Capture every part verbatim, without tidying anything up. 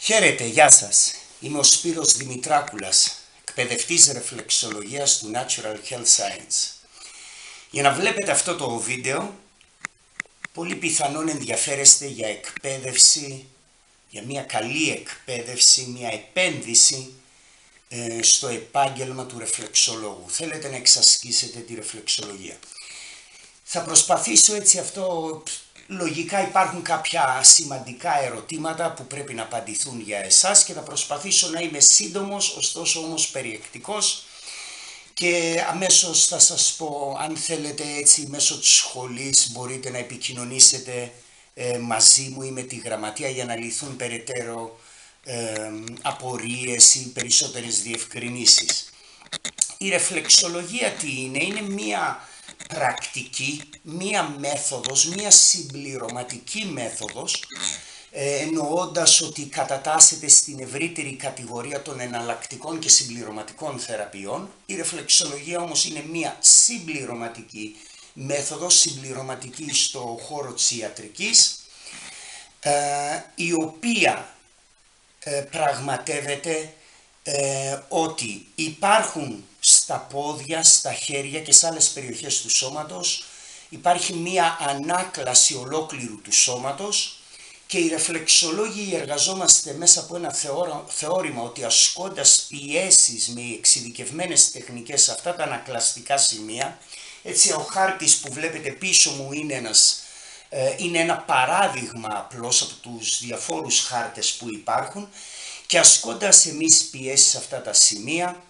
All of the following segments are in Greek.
Χαίρετε, γεια σας. Είμαι ο Σπύρος Δημητράκουλας, εκπαιδευτής ρεφλεξολογίας του Natural Health Science. Για να βλέπετε αυτό το βίντεο, πολύ πιθανόν ενδιαφέρεστε για εκπαίδευση, για μια καλή εκπαίδευση, μια επένδυση ε, στο επάγγελμα του ρεφλεξολόγου. Θέλετε να εξασκήσετε τη ρεφλεξολογία. Θα προσπαθήσω έτσι αυτό... Λογικά υπάρχουν κάποια σημαντικά ερωτήματα που πρέπει να απαντηθούν για εσάς και θα προσπαθήσω να είμαι σύντομος, ωστόσο όμως περιεκτικός, και αμέσως θα σας πω, αν θέλετε έτσι μέσω της σχολής μπορείτε να επικοινωνήσετε ε, μαζί μου ή με τη γραμματεία για να λυθούν περαιτέρω ε, απορίες ή περισσότερες διευκρινήσεις. Η ρεφλεξολογία τι είναι? Είναι μία πρακτική, μία μέθοδος, μία συμπληρωματική μέθοδος, ε, εννοώντας ότι κατατάσσεται στην ευρύτερη κατηγορία των εναλλακτικών και συμπληρωματικών θεραπείων. Η ρεφλεξολογία όμως είναι μία συμπληρωματική μέθοδος, συμπληρωματική στο χώρο της ιατρικής, ε, η οποία ε, πραγματεύεται ε, ότι υπάρχουν στα πόδια, στα χέρια και σε άλλες περιοχές του σώματος, υπάρχει μία ανάκλαση ολόκληρου του σώματος και οι ρεφλεξολόγοι εργαζόμαστε μέσα από ένα θεώρημα ότι ασκώντας πιέσεις με εξειδικευμένες τεχνικές σε αυτά τα ανακλαστικά σημεία, έτσι ο χάρτης που βλέπετε πίσω μου είναι, ένας, ε, είναι ένα παράδειγμα απλώς από τους διαφόρους χάρτες που υπάρχουν, και ασκώντας εμείς πιέσεις σε αυτά τα σημεία,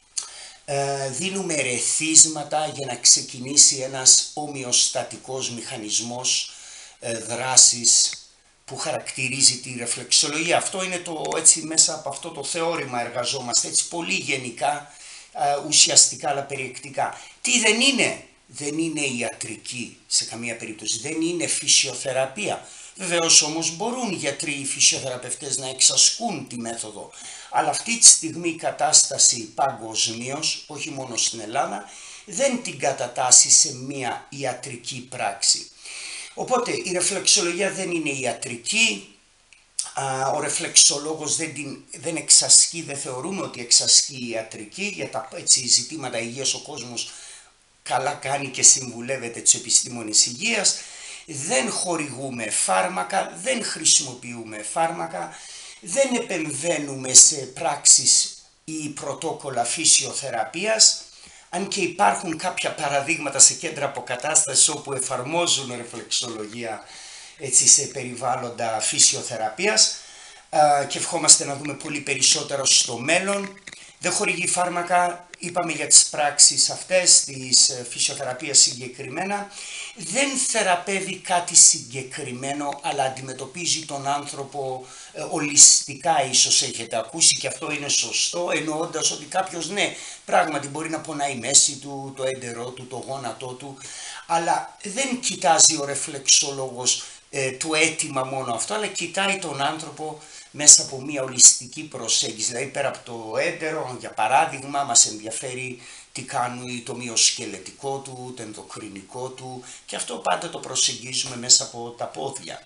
δίνουμε ρεθίσματα για να ξεκινήσει ένας ομοιοστατικός μηχανισμός δράσης που χαρακτηρίζει τη ρεφλεξολογία. Αυτό είναι το, έτσι μέσα από αυτό το θεώρημα εργαζόμαστε, έτσι πολύ γενικά, ουσιαστικά αλλά περιεκτικά. Τι δεν είναι? Δεν είναι ιατρική σε καμία περίπτωση, δεν είναι φυσιοθεραπεία. Βεβαίως όμως μπορούν οι γιατροί, οι φυσιοθεραπευτές να εξασκούν τη μέθοδο, αλλά αυτή τη στιγμή η κατάσταση παγκοσμίως, όχι μόνο στην Ελλάδα, δεν την κατατάσσει σε μια ιατρική πράξη. Οπότε η ρεφλεξολογία δεν είναι ιατρική, ο ρεφλεξολόγος δεν, την, δεν εξασκεί, δεν θεωρούμε ότι εξασκεί η ιατρική, για τα έτσι, ζητήματα υγείας ο κόσμος καλά κάνει και συμβουλεύεται τους επιστήμονες υγείας. Δεν χορηγούμε φάρμακα, δεν χρησιμοποιούμε φάρμακα, δεν επεμβαίνουμε σε πράξεις ή πρωτόκολλα φυσιοθεραπείας, αν και υπάρχουν κάποια παραδείγματα σε κέντρα αποκατάστασης όπου εφαρμόζουν ρεφλεξολογία έτσι, σε περιβάλλοντα φυσιοθεραπείας, και ευχόμαστε να δούμε πολύ περισσότερο στο μέλλον. Δεν χορηγεί φάρμακα, είπαμε για τις πράξεις αυτές, της φυσιοθεραπείας συγκεκριμένα. Δεν θεραπεύει κάτι συγκεκριμένο, αλλά αντιμετωπίζει τον άνθρωπο ε, ολιστικά, ίσως έχετε ακούσει, και αυτό είναι σωστό, εννοώντας ότι κάποιος, ναι, πράγματι μπορεί να πονάει η μέση του, το έντερό του, το γόνατό του, αλλά δεν κοιτάζει ο ρεφλεξολόγος ε, το αίτημα μόνο αυτό, αλλά κοιτάει τον άνθρωπο μέσα από μια ολιστική προσέγγιση. Δηλαδή πέρα από το έντερο, για παράδειγμα, μας ενδιαφέρει τι κάνει το μυοσκελετικό του, το ενδοκρινικό του, και αυτό πάντα το προσεγγίζουμε μέσα από τα πόδια.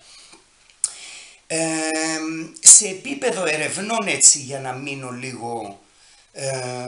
Ε, σε επίπεδο ερευνών, έτσι, για να μείνω λίγο, ε,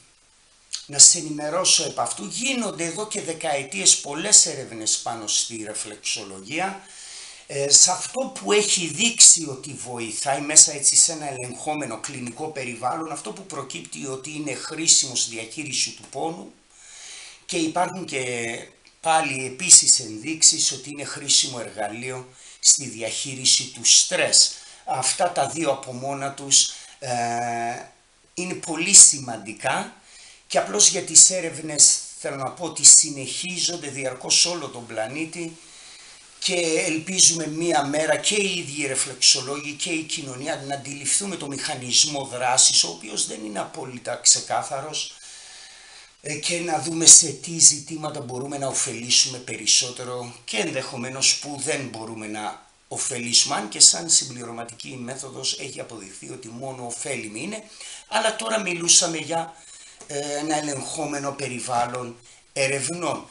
να σε ενημερώσω επ' αυτού, γίνονται εδώ και δεκαετίες πολλές έρευνες πάνω στη ρεφλεξολογία. Ε, σε αυτό που έχει δείξει ότι βοηθάει μέσα έτσι σε ένα ελεγχόμενο κλινικό περιβάλλον, αυτό που προκύπτει ότι είναι χρήσιμο στη διαχείριση του πόνου, και υπάρχουν και πάλι επίσης ενδείξεις ότι είναι χρήσιμο εργαλείο στη διαχείριση του στρες. Αυτά τα δύο από μόνα τους ε, είναι πολύ σημαντικά, και απλώς για τις έρευνες θέλω να πω ότι συνεχίζονται διαρκώς όλο τον πλανήτη, και ελπίζουμε μία μέρα και οι ίδιοι οι ρεφλεξολόγοι και η κοινωνία να αντιληφθούμε το μηχανισμό δράσης, ο οποίος δεν είναι απόλυτα ξεκάθαρος, και να δούμε σε τι ζητήματα μπορούμε να ωφελήσουμε περισσότερο και ενδεχομένως που δεν μπορούμε να ωφελήσουμε, αν και σαν συμπληρωματική μέθοδος έχει αποδειχθεί ότι μόνο ωφέλιμη είναι, αλλά τώρα μιλούσαμε για ένα ελεγχόμενο περιβάλλον ερευνών.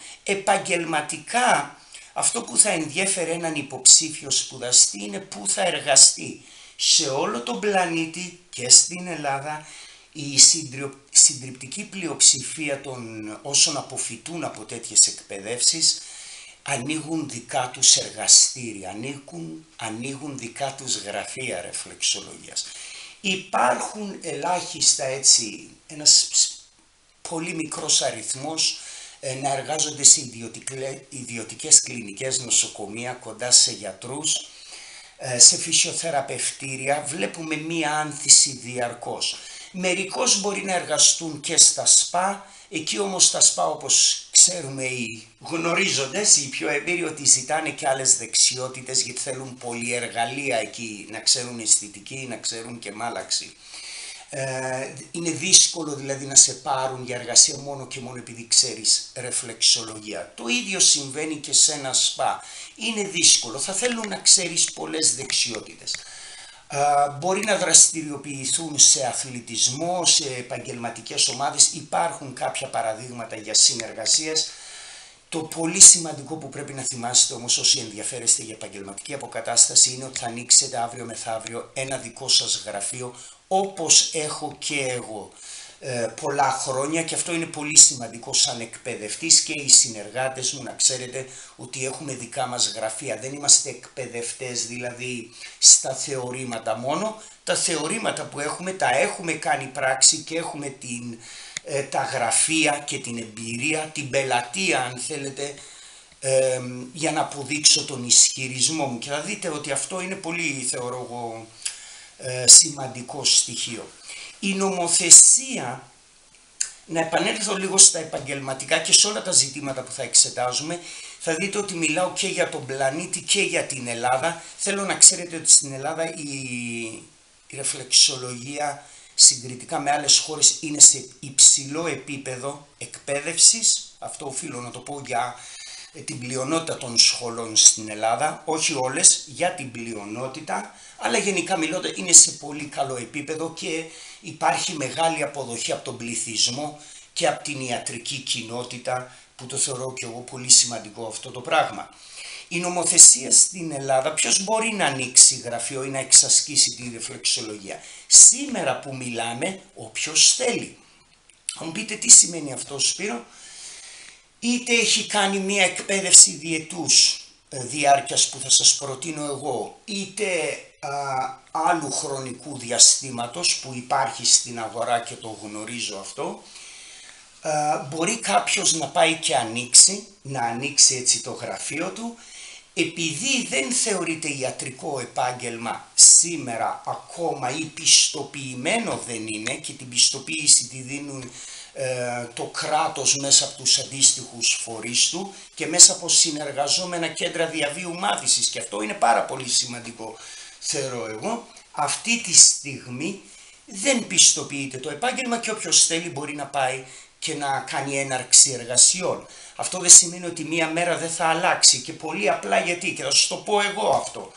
Επαγγελματικά, αυτό που θα ενδιέφερε έναν υποψήφιο σπουδαστή είναι πού θα εργαστεί. σε όλο τον πλανήτη και στην Ελλάδα η συντριπτική πλειοψηφία των όσων αποφυτούν από τέτοιες εκπαιδεύσεις ανοίγουν δικά τους εργαστήρια, ανοίγουν, ανοίγουν δικά τους γραφεία ρεφλεξολογίας. Υπάρχουν ελάχιστα έτσι, ένας πολύ μικρός αριθμός να εργάζονται σε ιδιωτικές κλινικές, νοσοκομεία, κοντά σε γιατρούς, σε φυσιοθεραπευτήρια. Βλέπουμε μία άνθηση διαρκώς. Μερικώς μπορεί να εργαστούν και στα ΣΠΑ, εκεί όμως τα ΣΠΑ, όπως ξέρουμε οι γνωρίζοντες, οι πιο εμπειροί, ότι ζητάνε και άλλες δεξιότητες, γιατί θέλουν πολυεργαλεία εκεί, να ξέρουν αισθητική, να ξέρουν και μάλαξη. Ε, είναι δύσκολο δηλαδή να σε πάρουν για εργασία μόνο και μόνο επειδή ξέρεις ρεφλεξολογία. Το ίδιο συμβαίνει και σε ένα ΣΠΑ. Είναι δύσκολο, θα θέλουν να ξέρεις πολλές δεξιότητες. Uh, μπορεί να δραστηριοποιηθούν σε αθλητισμό, σε επαγγελματικές ομάδες. Υπάρχουν κάποια παραδείγματα για συνεργασίες. Το πολύ σημαντικό που πρέπει να θυμάστε όμως όσοι ενδιαφέρεστε για επαγγελματική αποκατάσταση είναι ότι θα ανοίξετε αύριο μεθαύριο ένα δικό σας γραφείο, όπως έχω και εγώ ε, πολλά χρόνια, και αυτό είναι πολύ σημαντικό σαν εκπαιδευτής και οι συνεργάτες μου να ξέρετε ότι έχουμε δικά μας γραφεία. Δεν είμαστε εκπαιδευτές δηλαδή στα θεωρήματα μόνο. Τα θεωρήματα που έχουμε τα έχουμε κάνει πράξη και έχουμε την, ε, τα γραφεία και την εμπειρία, την πελατεία αν θέλετε, ε, για να αποδείξω τον ισχυρισμό μου, και θα δείτε ότι αυτό είναι πολύ, θεωρώ εγώ, ε, σημαντικό στοιχείο. Η νομοθεσία, να επανέλθω λίγο στα επαγγελματικά και σε όλα τα ζητήματα που θα εξετάζουμε, θα δείτε ότι μιλάω και για τον πλανήτη και για την Ελλάδα. Θέλω να ξέρετε ότι στην Ελλάδα η, η ρεφλεξολογία συγκριτικά με άλλες χώρες είναι σε υψηλό επίπεδο εκπαίδευσης. Αυτό οφείλω να το πω για την πλειονότητα των σχολών στην Ελλάδα, όχι όλες, για την πλειονότητα, αλλά γενικά μιλώντα είναι σε πολύ καλό επίπεδο και υπάρχει μεγάλη αποδοχή από τον πληθυσμό και από την ιατρική κοινότητα, που το θεωρώ και εγώ πολύ σημαντικό αυτό το πράγμα. Η νομοθεσία στην Ελλάδα, ποιος μπορεί να ανοίξει γραφείο ή να εξασκήσει τη ρεφλεξολογία? Σήμερα που μιλάμε, όποιος θέλει. Θα μου πείτε τι σημαίνει αυτό, Σπύρο? Είτε έχει κάνει μία εκπαίδευση διετούς διάρκειας που θα σας προτείνω εγώ, είτε α, άλλου χρονικού διαστήματος που υπάρχει στην αγορά και το γνωρίζω αυτό, α, μπορεί κάποιος να πάει και ανοίξει, να ανοίξει έτσι το γραφείο του, επειδή δεν θεωρείται ιατρικό επάγγελμα σήμερα ακόμα ή πιστοποιημένο δεν είναι, και την πιστοποίηση τη δίνουν το κράτος μέσα από τους αντίστοιχους φορείς του και μέσα από συνεργαζόμενα κέντρα διαβίου μάθησης, και αυτό είναι πάρα πολύ σημαντικό θεωρώ εγώ. Αυτή τη στιγμή δεν πιστοποιείται το επάγγελμα και όποιος θέλει μπορεί να πάει και να κάνει έναρξη εργασιών. Αυτό δεν σημαίνει ότι μία μέρα δεν θα αλλάξει, και πολύ απλά γιατί, και θα σας το πω εγώ αυτό.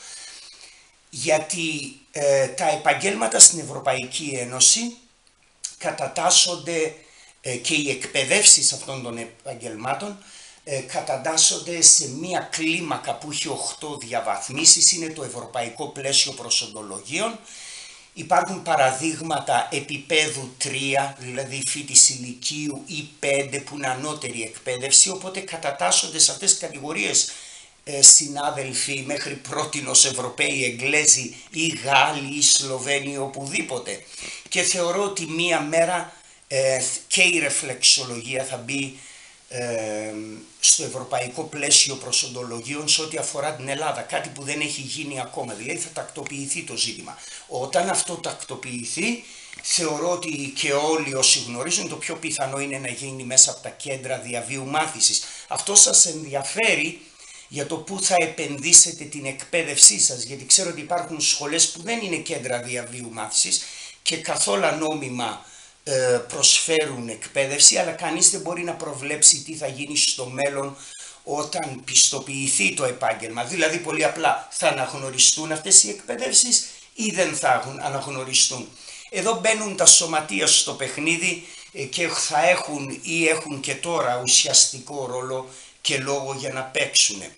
Γιατί ε, τα επαγγέλματα στην Ευρωπαϊκή Ένωση κατατάσσονται και οι εκπαιδεύσεις αυτών των επαγγελμάτων ε, κατατάσσονται σε μία κλίμακα που έχει οκτώ διαβαθμίσεις, είναι το Ευρωπαϊκό Πλαίσιο Προσοντολογίων. Υπάρχουν παραδείγματα επίπεδου τρία, δηλαδή φοιτηση ηλικίου, ή πέντε που είναι ανώτερη εκπαίδευση, οπότε κατατάσσονται σε αυτές τις κατηγορίες ε, συνάδελφοι μέχρι πρότινος Ευρωπαίοι, Εγγλέζοι ή Γάλλοι ή Σλοβαίνοι, οπουδήποτε. Και θεωρώ ότι μία μέρα Ε, και η ρεφλεξολογία θα μπει ε, στο ευρωπαϊκό πλαίσιο προσοντολογίων σε ό,τι αφορά την Ελλάδα, κάτι που δεν έχει γίνει ακόμα, δηλαδή θα τακτοποιηθεί το ζήτημα. Όταν αυτό τακτοποιηθεί, θεωρώ ότι και όλοι όσοι γνωρίζουν, το πιο πιθανό είναι να γίνει μέσα από τα κέντρα διαβίου μάθησης. Αυτό σας ενδιαφέρει για το πού θα επενδύσετε την εκπαίδευσή σας, γιατί ξέρω ότι υπάρχουν σχολές που δεν είναι κέντρα διαβίου μάθησης και καθόλου νόμιμα προσφέρουν εκπαίδευση, αλλά κανείς δεν μπορεί να προβλέψει τι θα γίνει στο μέλλον όταν πιστοποιηθεί το επάγγελμα. Δηλαδή πολύ απλά, θα αναγνωριστούν αυτές οι εκπαιδεύσεις ή δεν θα αναγνωριστούν? Εδώ μπαίνουν τα σωματεία στο παιχνίδι και θα έχουν ή έχουν και τώρα ουσιαστικό ρόλο και λόγο για να παίξουν.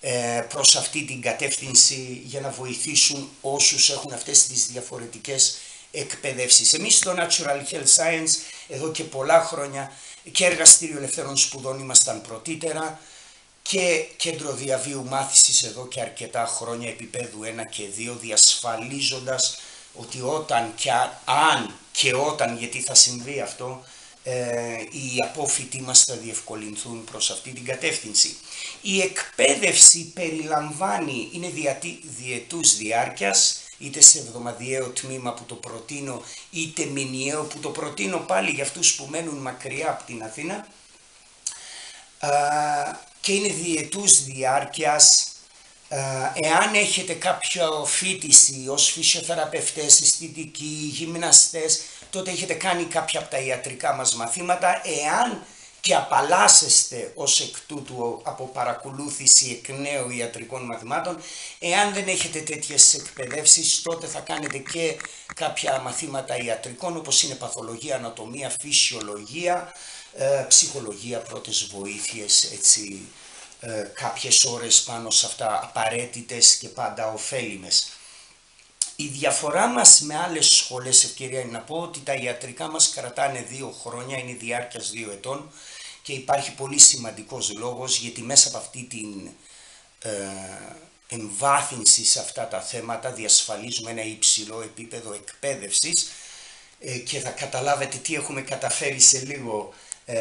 προς αυτή την κατεύθυνση για να βοηθήσουν όσους έχουν αυτές τις διαφορετικές εκπαιδεύσεις. Εμείς στο Natural Health Science εδώ και πολλά χρόνια και εργαστήριο ελευθέρων σπουδών ήμασταν πρωτήτερα και κέντρο διαβίου μάθησης εδώ και αρκετά χρόνια επίπεδου ένα και δύο, διασφαλίζοντας ότι όταν και αν και όταν, γιατί θα συμβεί αυτό, ε, οι απόφοιτοι μας θα διευκολυνθούν προς αυτή την κατεύθυνση. Η εκπαίδευση περιλαμβάνει, είναι διατη, διετούς διάρκειας, είτε σε εβδομαδιαίο τμήμα που το προτείνω, είτε μηνιαίο που το προτείνω πάλι για αυτούς που μένουν μακριά από την Αθήνα, α, και είναι διετούς διάρκειας. Εάν έχετε κάποια φοιτηση ως φυσιοθεραπευτές, αισθητικοί, γυμναστές, τότε έχετε κάνει κάποια από τα ιατρικά μας μαθήματα. Εάν και απαλλάσσεστε ως εκ τούτου από παρακολούθηση εκ νέου ιατρικών μαθημάτων, εάν δεν έχετε τέτοιες εκπαιδεύσεις, τότε θα κάνετε και κάποια μαθήματα ιατρικών, όπως είναι παθολογία, ανατομία, φυσιολογία, ψυχολογία, πρώτες βοήθειες, έτσι, Ε, κάποιες ώρες πάνω σε αυτά, απαραίτητες και πάντα ωφέλιμες. Η διαφορά μας με άλλες σχολές, ευκαιρία είναι να πω ότι τα ιατρικά μας κρατάνε δύο χρόνια, είναι διάρκειας δύο ετών και υπάρχει πολύ σημαντικός λόγος, γιατί μέσα από αυτή την ε, εμβάθυνση σε αυτά τα θέματα διασφαλίζουμε ένα υψηλό επίπεδο εκπαίδευσης ε, και θα καταλάβετε τι έχουμε καταφέρει σε λίγο ε,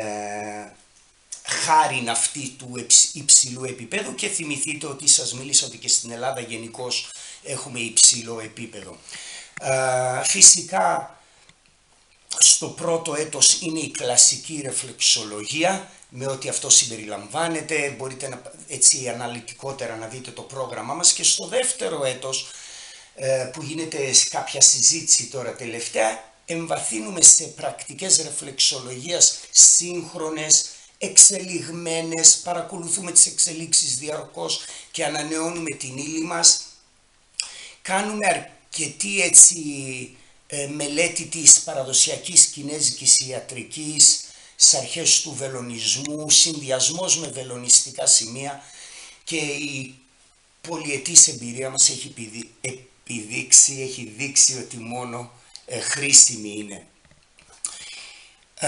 χάριν αυτή του υψηλού επίπεδου, και θυμηθείτε ότι σας μίλησα ότι και στην Ελλάδα γενικώς έχουμε υψηλό επίπεδο. Ε, φυσικά στο πρώτο έτος είναι η κλασική ρεφλεξολογία με ό,τι αυτό συμπεριλαμβάνεται, μπορείτε να, έτσι αναλυτικότερα να δείτε το πρόγραμμά μας, και στο δεύτερο έτος ε, που γίνεται κάποια συζήτηση τώρα τελευταία, εμβαθύνουμε σε πρακτικές ρεφλεξολογίας σύγχρονες, εξελιγμένες, παρακολουθούμε τις εξελίξεις διαρκώς και ανανεώνουμε την ύλη μας. Κάνουμε αρκετή έτσι ε, μελέτη της παραδοσιακής κινέζικης ιατρικής στις αρχές του βελονισμού, συνδυασμός με βελονιστικά σημεία, και η πολυετής εμπειρία μας έχει επιδείξει, έχει δείξει ότι μόνο ε, χρήσιμη είναι. Ε,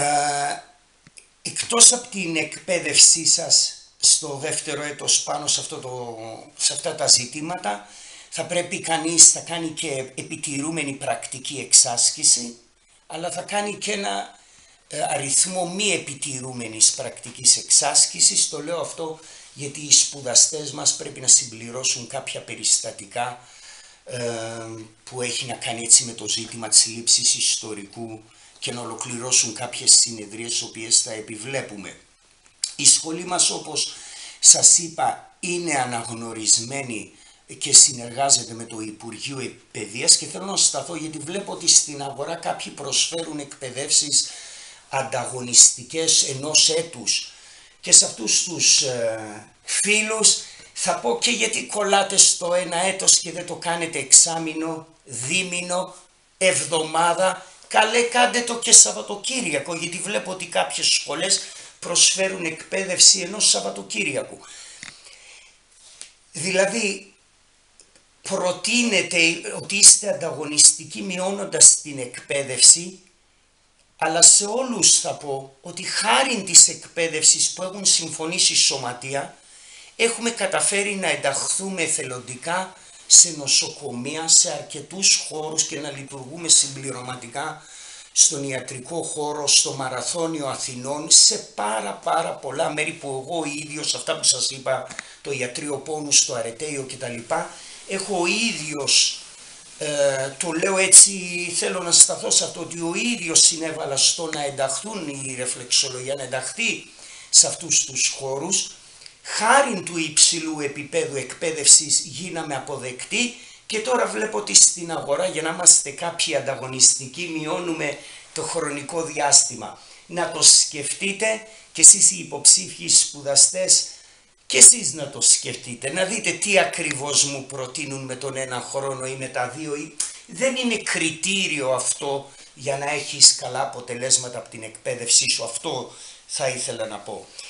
Εκτός από την εκπαίδευσή σας στο δεύτερο έτος πάνω σε, αυτό το, σε αυτά τα ζητήματα, θα πρέπει κανείς, θα κάνει και επιτηρούμενη πρακτική εξάσκηση, αλλά θα κάνει και ένα ε, αριθμό μη επιτηρούμενης πρακτικής εξάσκησης. Το λέω αυτό γιατί οι σπουδαστές μας πρέπει να συμπληρώσουν κάποια περιστατικά ε, που έχει να κάνει έτσι με το ζήτημα της λήψης ιστορικού και να ολοκληρώσουν κάποιες συνεδρίες τις οποίες θα επιβλέπουμε. Η σχολή μας, όπως σας είπα, είναι αναγνωρισμένη και συνεργάζεται με το Υπουργείο Παιδείας, και θέλω να σταθώ γιατί βλέπω ότι στην αγορά κάποιοι προσφέρουν εκπαιδεύσεις ανταγωνιστικές ενός έτους, και σε αυτούς τους ε, φίλους θα πω και γιατί κολλάτε στο ένα έτος και δεν το κάνετε εξάμηνο, δίμηνο, εβδομάδα. Καλέ, κάντε το και Σαββατοκύριακο, γιατί βλέπω ότι κάποιες σχολές προσφέρουν εκπαίδευση ενός Σαββατοκύριακου. Δηλαδή, προτείνετε ότι είστε ανταγωνιστικοί μειώνοντας την εκπαίδευση, αλλά σε όλους θα πω ότι χάριν της εκπαίδευσης που έχουν συμφωνήσει σωματεία, έχουμε καταφέρει να ενταχθούμε εθελοντικά σε νοσοκομεία, σε αρκετούς χώρους και να λειτουργούμε συμπληρωματικά στον ιατρικό χώρο, στο Μαραθώνιο Αθηνών, σε πάρα πάρα πολλά μέρη που εγώ ίδιος, αυτά που σας είπα, το ιατρείο πόνου στο Αρετέιο κτλ. Έχω ο ίδιος, ε, το λέω έτσι, θέλω να σταθώ σε αυτό, ότι ο ίδιος συνέβαλα στο να ενταχθούν η ρεφλεξολογία, να ενταχθεί σε αυτούς τους χώρους. Χάριν του υψηλού επίπεδου εκπαίδευσης γίναμε αποδεκτοί, και τώρα βλέπω ότι στην αγορά, για να είμαστε κάποιοι ανταγωνιστικοί, μειώνουμε το χρονικό διάστημα. Να το σκεφτείτε και εσείς οι υποψήφιοι σπουδαστές, και εσείς να το σκεφτείτε, να δείτε τι ακριβώς μου προτείνουν με τον ένα χρόνο ή με τα δύο. Δεν είναι κριτήριο αυτό για να έχεις καλά αποτελέσματα από την εκπαίδευσή σου, αυτό θα ήθελα να πω.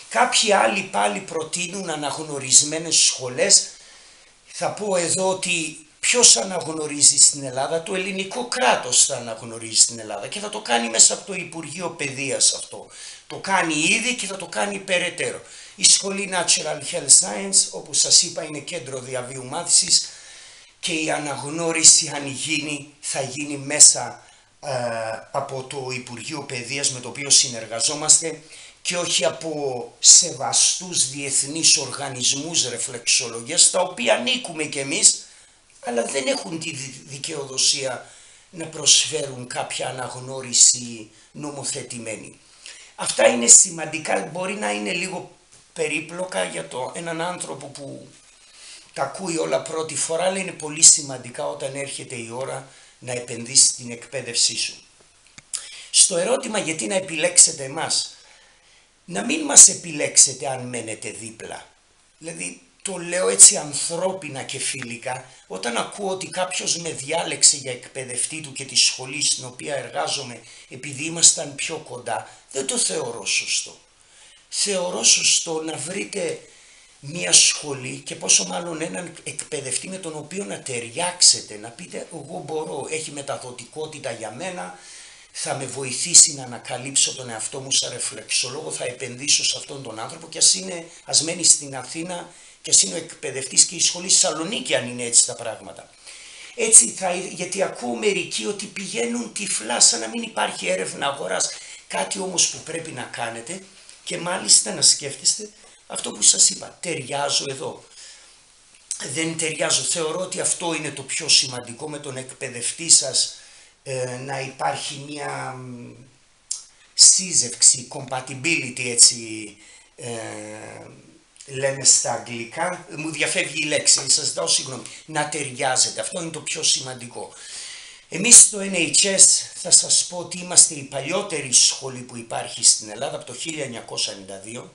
Κάποιοι άλλοι πάλι προτείνουν αναγνωρισμένες σχολές. Θα πω εδώ ότι ποιος αναγνωρίζει στην Ελλάδα? Το ελληνικό κράτος θα αναγνωρίζει στην Ελλάδα και θα το κάνει μέσα από το Υπουργείο Παιδείας αυτό. Το κάνει ήδη και θα το κάνει περαιτέρω. Η Σχολή Natural Health Science, όπως σας είπα, είναι κέντρο διαβίου μάθησης και η αναγνώριση, αν γίνει, θα γίνει μέσα ε, από το Υπουργείο Παιδείας με το οποίο συνεργαζόμαστε και όχι από σεβαστούς διεθνείς οργανισμούς ρεφλεξολογίας, τα οποία ανήκουμε κι εμείς, αλλά δεν έχουν τη δικαιοδοσία να προσφέρουν κάποια αναγνώριση νομοθετημένη. Αυτά είναι σημαντικά, μπορεί να είναι λίγο περίπλοκα για το έναν άνθρωπο που τα ακούει όλα πρώτη φορά, αλλά είναι πολύ σημαντικά όταν έρχεται η ώρα να επενδύσει την εκπαίδευσή σου. Στο ερώτημα γιατί να επιλέξετε εμάς, να μην μας επιλέξετε αν μένετε δίπλα. Δηλαδή το λέω έτσι ανθρώπινα και φιλικά, όταν ακούω ότι κάποιος με διάλεξε για εκπαιδευτή του και τη σχολή στην οποία εργάζομαι επειδή ήμασταν πιο κοντά, δεν το θεωρώ σωστό. Θεωρώ σωστό να βρείτε μία σχολή και πόσο μάλλον έναν εκπαιδευτή με τον οποίο να ταιριάξετε, να πείτε εγώ μπορώ, έχει μεταδοτικότητα για μένα, θα με βοηθήσει να ανακαλύψω τον εαυτό μου σαν ρεφλεξολόγο, θα επενδύσω σε αυτόν τον άνθρωπο και ας, είναι, ας μένει στην Αθήνα και ας είναι ο εκπαιδευτής και η σχολή στη Θεσσαλονίκη, αν είναι έτσι τα πράγματα. Έτσι θα, γιατί ακούω μερικοί ότι πηγαίνουν τυφλά σαν να μην υπάρχει έρευνα αγοράς, κάτι όμως που πρέπει να κάνετε και μάλιστα να σκέφτεστε αυτό που σας είπα, ταιριάζω εδώ, δεν ταιριάζω. Θεωρώ ότι αυτό είναι το πιο σημαντικό με τον εκπαιδευτή σας, ε, να υπάρχει μια σύζευξη, compatibility έτσι ε, λένε στα αγγλικά, μου διαφεύγει η λέξη, σας δώσω συγγνώμη, να ταιριάζετε, αυτό είναι το πιο σημαντικό. Εμείς στο Εν Έιτς Ες θα σας πω ότι είμαστε η παλιότερη σχολή που υπάρχει στην Ελλάδα από το χίλια εννιακόσια ενενήντα δύο.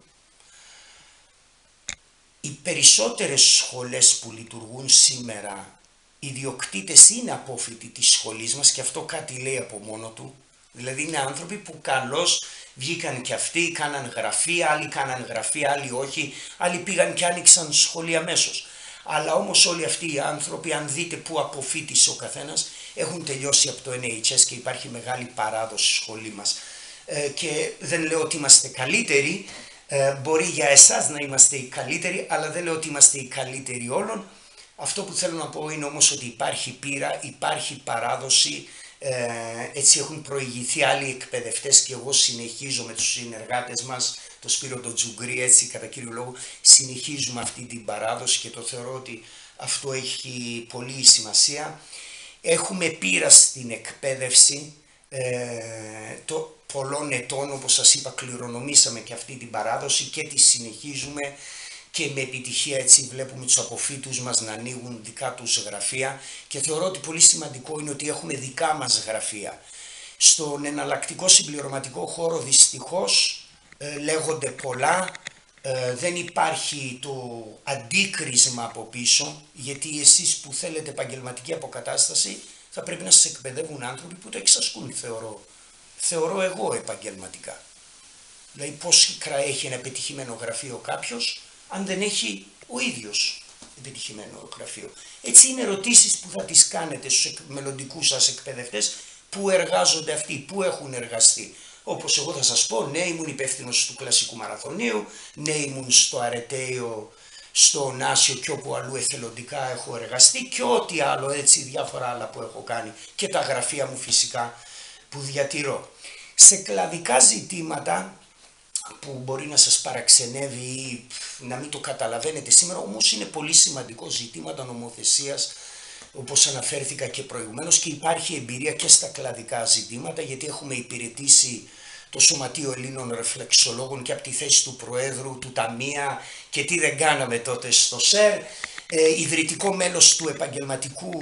Οι περισσότερες σχολές που λειτουργούν σήμερα, οι ιδιοκτήτες είναι απόφοιτοι της σχολής μας και αυτό κάτι λέει από μόνο του. Δηλαδή είναι άνθρωποι που καλώς βγήκαν και αυτοί, κάναν γραφεία, άλλοι κάναν γραφεία, άλλοι όχι, άλλοι πήγαν και άνοιξαν σχολεία αμέσως. Αλλά όμως όλοι αυτοί οι άνθρωποι, αν δείτε πού αποφοίτησε ο καθένας, έχουν τελειώσει από το Εν Έιτς Ες και υπάρχει μεγάλη παράδοση στη σχολή μας. Ε, και δεν λέω ότι είμαστε καλύτεροι, ε, μπορεί για εσάς να είμαστε οι καλύτεροι, αλλά δεν λέω ότι είμαστε οι καλύτεροι όλων. Αυτό που θέλω να πω είναι όμως ότι υπάρχει πείρα, υπάρχει παράδοση, ε, έτσι έχουν προηγηθεί άλλοι εκπαιδευτές και εγώ συνεχίζω με τους συνεργάτες μας, το Σπύρο τον Τζουγκρή, έτσι κατά κύριο λόγο, συνεχίζουμε αυτή την παράδοση και το θεωρώ ότι αυτό έχει πολύ σημασία. Έχουμε πείρα στην εκπαίδευση ε, το, πολλών ετών, όπως σας είπα, κληρονομήσαμε και αυτή την παράδοση και τη συνεχίζουμε και με επιτυχία έτσι βλέπουμε τους αποφύτους μας να ανοίγουν δικά τους γραφεία και θεωρώ ότι πολύ σημαντικό είναι ότι έχουμε δικά μας γραφεία. Στον εναλλακτικό συμπληρωματικό χώρο δυστυχώς ε, λέγονται πολλά, ε, δεν υπάρχει το αντίκρισμα από πίσω, γιατί εσείς που θέλετε επαγγελματική αποκατάσταση θα πρέπει να σας εκπαιδεύουν άνθρωποι που το εξασκούν, θεωρώ. Θεωρώ εγώ επαγγελματικά. Δηλαδή πώς έχει ένα επιτυχημένο γραφείο κάποιος, αν δεν έχει ο ίδιος επιτυχημένο γραφείο. Έτσι είναι ερωτήσεις που θα τις κάνετε στους μελλοντικούς σας εκπαιδευτές, που εργάζονται αυτοί, που έχουν εργαστεί. Όπως εγώ θα σας πω, ναι, ήμουν υπεύθυνος του κλασικού μαραθωνίου, ναι, ήμουν στο Αρετέιο, στο Νάσιο και όπου αλλού εθελοντικά έχω εργαστεί και ό,τι άλλο έτσι, διάφορα άλλα που έχω κάνει και τα γραφεία μου φυσικά που διατηρώ. Σε κλαδικά ζητήματα που μπορεί να σας παραξενεύει ή να μην το καταλαβαίνετε σήμερα, όμως είναι πολύ σημαντικό ζητήματα νομοθεσίας, όπως αναφέρθηκα και προηγουμένως, και υπάρχει εμπειρία και στα κλαδικά ζητήματα, γιατί έχουμε υπηρετήσει το Σωματείο Ελλήνων Ρεφλεξολόγων και από τη θέση του Προέδρου, του Ταμεία και τι δεν κάναμε τότε στο ΣΕΡ, ε, ιδρυτικό μέλος του επαγγελματικού,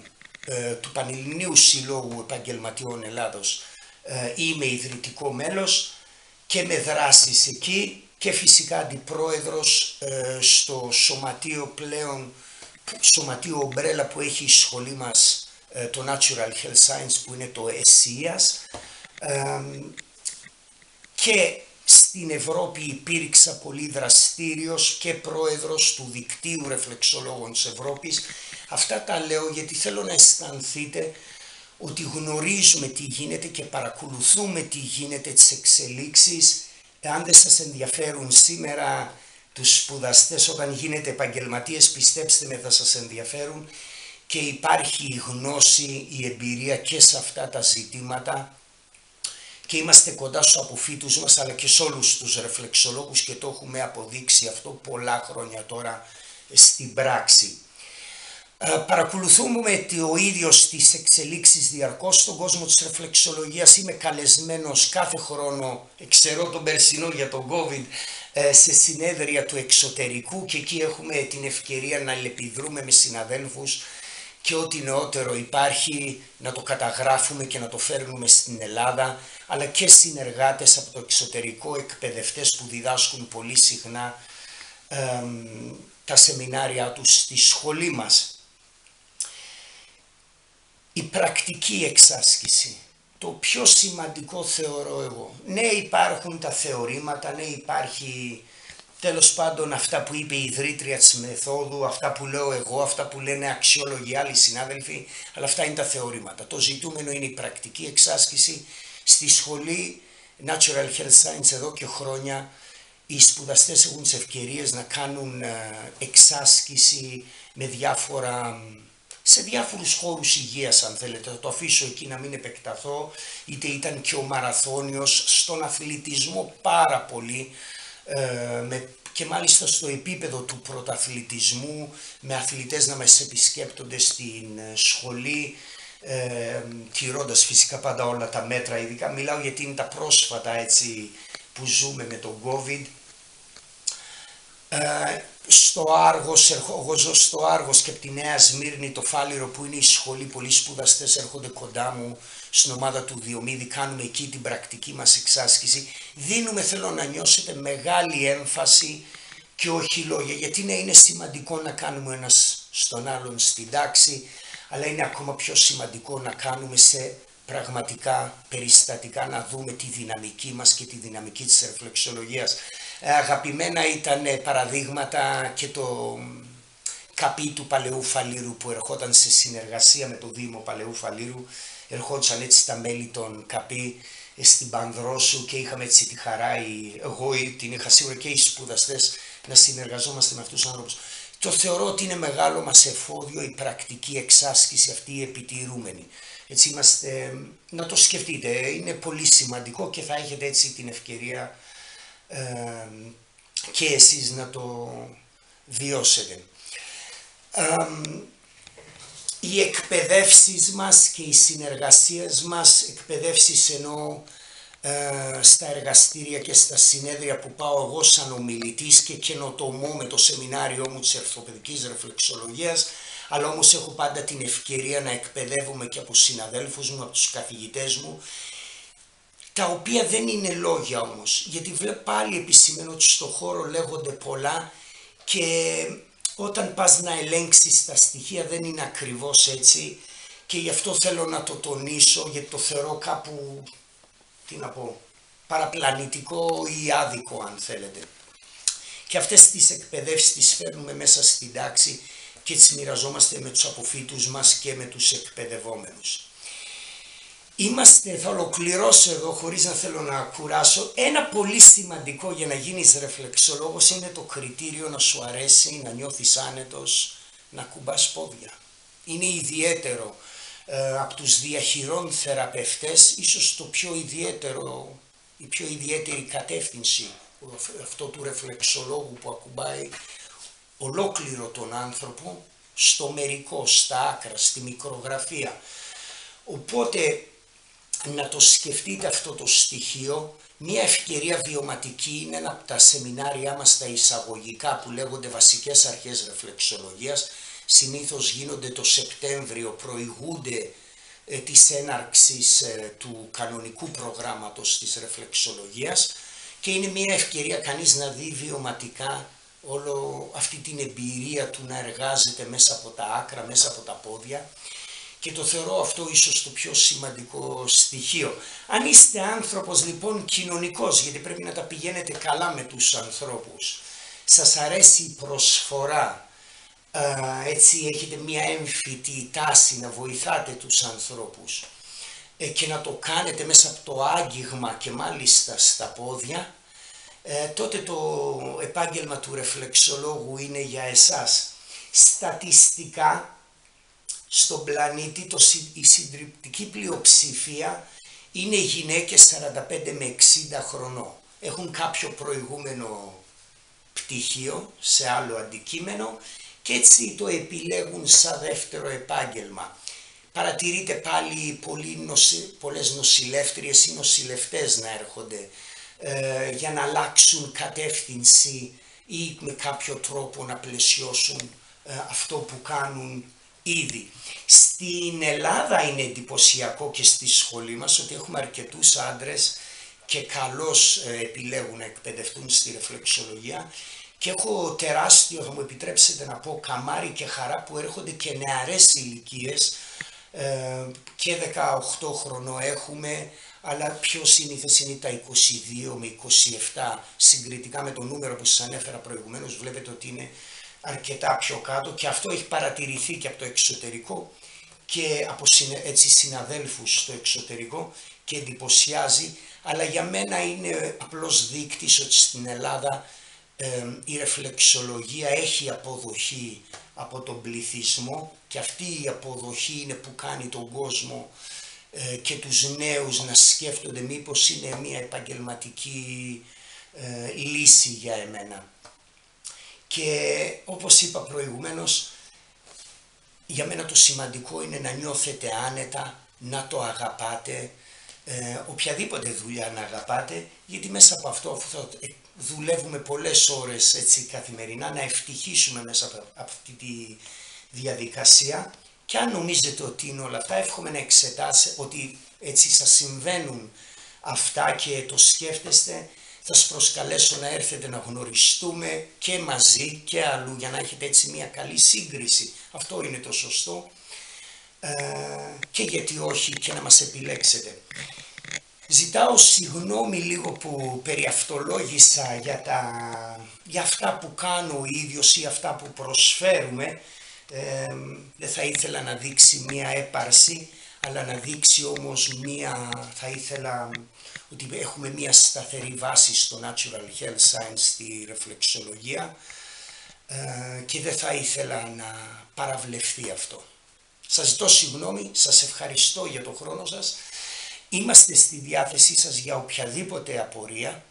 ε, του Πανελληνίου Συλλόγου Επαγγελματιών Ελλάδος, ε, είμαι ιδρυτικό μέλος και με δράσεις εκεί και φυσικά αντιπρόεδρος ε, στο σωματείο πλέον, σωματείο ομπρέλα που έχει η σχολή μας, ε, το Natural Health Science, που είναι το ΕΣΥΑΣ, ε, και στην Ευρώπη υπήρξα πολύ δραστήριος και πρόεδρος του Δικτύου Ρεφλεξολόγων της Ευρώπης. Αυτά τα λέω γιατί θέλω να αισθανθείτε ότι γνωρίζουμε τι γίνεται και παρακολουθούμε τι γίνεται, τις εξελίξεις. Εάν δεν σας ενδιαφέρουν σήμερα τους σπουδαστές όταν γίνετε επαγγελματίες, πιστέψτε με, θα σας ενδιαφέρουν, και υπάρχει η γνώση, η εμπειρία και σε αυτά τα ζητήματα και είμαστε κοντά στους αποφύτους μας αλλά και σε όλους τους ρεφλεξολόγους και το έχουμε αποδείξει αυτό πολλά χρόνια τώρα στην πράξη. Παρακολουθούμε ο ίδιος τις εξελίξεις διαρκώς στον κόσμο της ρεφλεξολογίας. Είμαι καλεσμένος κάθε χρόνο, εξαιρώ τον περσινό για τον COVID, σε συνέδρια του εξωτερικού και εκεί έχουμε την ευκαιρία να αλληλεπιδρούμε με συναδέλφους και ό,τι νεότερο υπάρχει να το καταγράφουμε και να το φέρνουμε στην Ελλάδα, αλλά και συνεργάτες από το εξωτερικό, εκπαιδευτές που διδάσκουν πολύ συχνά ε, τα σεμινάρια τους στη σχολή μας. Η πρακτική εξάσκηση, το πιο σημαντικό θεωρώ εγώ. Ναι, υπάρχουν τα θεωρήματα, ναι, υπάρχει τέλος πάντων αυτά που είπε η ιδρύτρια της μεθόδου, αυτά που λέω εγώ, αυτά που λένε αξιόλογοι άλλοι συνάδελφοι, αλλά αυτά είναι τα θεωρήματα. Το ζητούμενο είναι η πρακτική εξάσκηση. Στη σχολή Natural Health Science εδώ και χρόνια οι σπουδαστές έχουν τις ευκαιρίες να κάνουν εξάσκηση με διάφορα... σε διάφορους χώρους υγείας, αν θέλετε, θα το αφήσω εκεί να μην επεκταθώ, είτε ήταν και ο μαραθώνιος, στον αθλητισμό πάρα πολύ, ε, με, και μάλιστα στο επίπεδο του πρωταθλητισμού, με αθλητές να μας επισκέπτονται στην σχολή, ε, τηρώντας φυσικά πάντα όλα τα μέτρα, ειδικά μιλάω γιατί είναι τα πρόσφατα έτσι που ζούμε με τον COVID. Ε, στο Άργος, εγώ ζω στο Άργος και από τη Νέα Σμύρνη, το Φάληρο που είναι η σχολή, πολλοί σπουδαστές έρχονται κοντά μου στην ομάδα του Διομήδη, κάνουμε εκεί την πρακτική μας εξάσκηση. Δίνουμε, θέλω να νιώσετε, μεγάλη έμφαση και όχι λόγια, γιατί ναι, είναι σημαντικό να κάνουμε ένας στον άλλον στην τάξη, αλλά είναι ακόμα πιο σημαντικό να κάνουμε σε πραγματικά περιστατικά, να δούμε τη δυναμική μας και τη δυναμική της ρεφλεξολογίας. Αγαπημένα ήταν παραδείγματα και το καπί του Παλαιού Φαλήρου που ερχόταν σε συνεργασία με το Δήμο Παλαιού Φαλήρου. Ερχόντουσαν έτσι τα μέλη των καπί στην Πανδρόσου και είχαμε έτσι τη χαρά, εγώ την είχα σίγουρα και οι σπουδαστές, να συνεργαζόμαστε με αυτούς τους άνθρωπους. Το θεωρώ ότι είναι μεγάλο μας εφόδιο η πρακτική εξάσκηση αυτή, η επιτηρούμενη. Έτσι είμαστε, να το σκεφτείτε, είναι πολύ σημαντικό και θα έχετε έτσι την ευκαιρία ε, και εσείς να το βιώσετε. Ε, οι εκπαιδεύσεις μας και οι συνεργασίες μας, εκπαιδεύσεις εννοώ ε, στα εργαστήρια και στα συνέδρια που πάω εγώ σαν ομιλητής και καινοτομώ με το σεμινάριό μου της ερθοπαιδικής ρεφλεξολογίας, αλλά όμως έχω πάντα την ευκαιρία να εκπαιδεύομαι και από συναδέλφους μου, από τους καθηγητές μου, τα οποία δεν είναι λόγια όμως, γιατί βλέπω πάλι επισημαίνω ότι στο χώρο λέγονται πολλά και όταν πας να ελέγξεις τα στοιχεία δεν είναι ακριβώς έτσι και γι' αυτό θέλω να το τονίσω, γιατί το θεωρώ κάπου, τι να πω, παραπλανητικό ή άδικο αν θέλετε. Και αυτές τις εκπαιδεύσεις τις φέρνουμε μέσα στην τάξη και τις μοιραζόμαστε με τους αποφύτους μας και με τους εκπαιδευόμενους. Είμαστε, θα ολοκληρώσω εδώ χωρίς να θέλω να κουράσω. Ένα πολύ σημαντικό για να γίνεις ρεφλεξολόγος είναι το κριτήριο να σου αρέσει, να νιώθεις άνετος, να κουμπάς πόδια. Είναι ιδιαίτερο. Ε, από τους διαχειρών θεραπευτές, ίσως το πιο ιδιαίτερο, η πιο ιδιαίτερη κατεύθυνση αυτό του ρεφλεξολόγου που ακουμπάει ολόκληρο τον άνθρωπο στο μερικό, στα άκρα, στη μικρογραφία. Οπότε να το σκεφτείτε αυτό το στοιχείο. Μια ευκαιρία βιωματική είναι ένα από τα σεμινάρια μας τα εισαγωγικά που λέγονται βασικές αρχές ρεφλεξολογίας. Συνήθως γίνονται το Σεπτέμβριο, προηγούνται ε, της έναρξης ε, του κανονικού προγράμματος της ρεφλεξολογίας και είναι μια ευκαιρία κανείς να δει βιωματικά όλο αυτή την εμπειρία του να εργάζεται μέσα από τα άκρα, μέσα από τα πόδια. Και το θεωρώ αυτό ίσως το πιο σημαντικό στοιχείο. Αν είστε άνθρωπος λοιπόν κοινωνικός, γιατί πρέπει να τα πηγαίνετε καλά με τους ανθρώπους, σας αρέσει η προσφορά, έτσι έχετε μια έμφυτη τάση να βοηθάτε τους ανθρώπους και να το κάνετε μέσα από το άγγιγμα και μάλιστα στα πόδια, τότε το επάγγελμα του ρεφλεξολόγου είναι για εσάς. Στατιστικά, στον πλανήτη το, η συντριπτική πλειοψηφία είναι γυναίκες σαράντα πέντε με εξήντα χρονών. Έχουν κάποιο προηγούμενο πτυχίο σε άλλο αντικείμενο και έτσι το επιλέγουν σαν δεύτερο επάγγελμα. Παρατηρείτε πάλι πολλοί νοση, πολλές νοσηλεύτριες ή νοσηλευτές να έρχονται ε, για να αλλάξουν κατεύθυνση ή με κάποιο τρόπο να πλαισιώσουν ε, αυτό που κάνουν ήδη. Στην Ελλάδα είναι εντυπωσιακό και στη σχολή μας ότι έχουμε αρκετούς άντρες και καλώς ε, επιλέγουν να εκπαιδευτούν στη ρεφλεξολογία και έχω τεράστιο, θα μου επιτρέψετε να πω, καμάρι και χαρά που έρχονται και νεαρές ηλικίες ε, και δεκαοκτώ χρονών έχουμε, αλλά πιο συνήθως είναι τα είκοσι δύο με είκοσι επτά συγκριτικά με το νούμερο που σας ανέφερα προηγουμένως. Βλέπετε ότι είναι αρκετά πιο κάτω και αυτό έχει παρατηρηθεί και από το εξωτερικό και από έτσι συναδέλφους στο εξωτερικό και εντυπωσιάζει, αλλά για μένα είναι απλώς δείκτης ότι στην Ελλάδα ε, η ρεφλεξολογία έχει αποδοχή από τον πληθυσμό και αυτή η αποδοχή είναι που κάνει τον κόσμο ε, και τους νέους να σκέφτονται μήπως είναι μια επαγγελματική ε, λύση για εμένα. Και όπως είπα προηγουμένως, για μένα το σημαντικό είναι να νιώθετε άνετα, να το αγαπάτε, ε, οποιαδήποτε δουλειά να αγαπάτε, γιατί μέσα από αυτό, αφού θα δουλεύουμε πολλές ώρες έτσι καθημερινά, να ευτυχίσουμε μέσα από αυτή τη διαδικασία. Και αν νομίζετε ότι είναι όλα αυτά, εύχομαι να εξετάσετε ότι έτσι σας συμβαίνουν αυτά και το σκέφτεστε. Θα σας προσκαλέσω να έρθετε να γνωριστούμε και μαζί και αλλού για να έχετε έτσι μια καλή σύγκριση. Αυτό είναι το σωστό ε, και γιατί όχι και να μας επιλέξετε. Ζητάω συγγνώμη λίγο που περιαυτολόγησα για, τα, για αυτά που κάνω ο ίδιος ή αυτά που προσφέρουμε. Ε, δεν θα ήθελα να δείξει μια έπαρση, αλλά να δείξει όμως μια, θα ήθελα ότι έχουμε μια σταθερή βάση στο Natural Health Science, στη ρεφλεξολογία ε, και δεν θα ήθελα να παραβλεφθεί αυτό. Σας ζητώ συγγνώμη, σας ευχαριστώ για τον χρόνο σας. Είμαστε στη διάθεσή σας για οποιαδήποτε απορία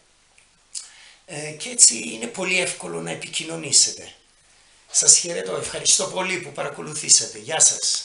ε, και έτσι είναι πολύ εύκολο να επικοινωνήσετε. Σας χαιρετώ, ευχαριστώ πολύ που παρακολουθήσατε. Γεια σας.